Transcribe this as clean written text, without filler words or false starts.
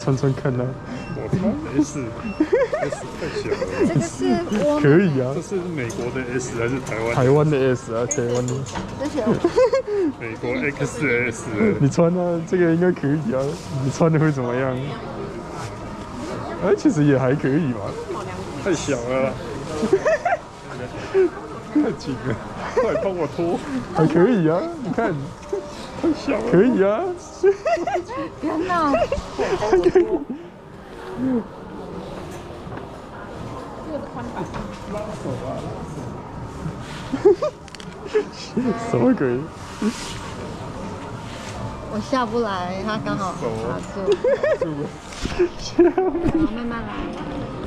穿穿看啊。 我穿 S 太小了。 这个是我可以啊这，是美国的 S 还是台湾？ 台湾的 S 啊，台湾的。 这是美国 XS。 你穿啊，这个应该可以啊。你穿的会怎么样？哎，其实也还可以吧。 太小了，太紧了，快帮我脱！ 还可以啊，你看， 太小了， 可以啊。 不要闹。 什么鬼？ 我下不来，它刚好卡住。好，慢慢来。